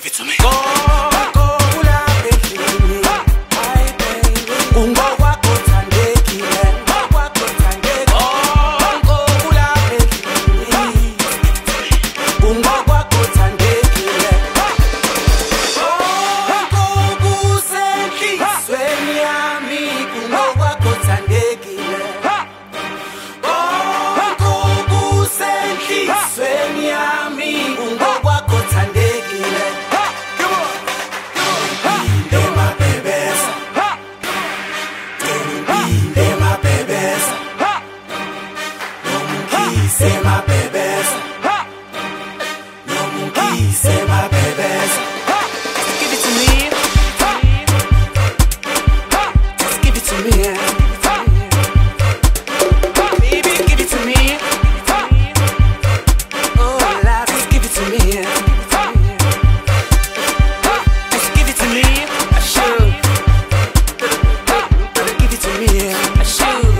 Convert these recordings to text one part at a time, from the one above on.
Give it to me. Say my babies, no monkey, say my babies. Just give it to me. Just give it to me. Baby, give it to me. Oh, Lord, just give it to me. Just give it to me. I should. Give it to me. I should.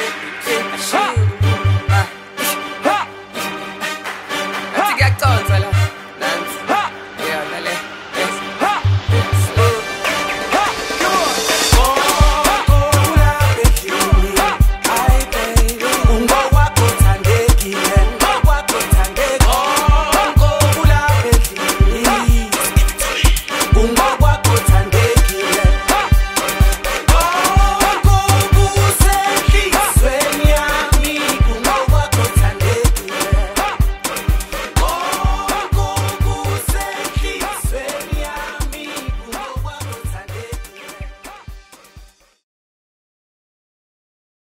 Voilà.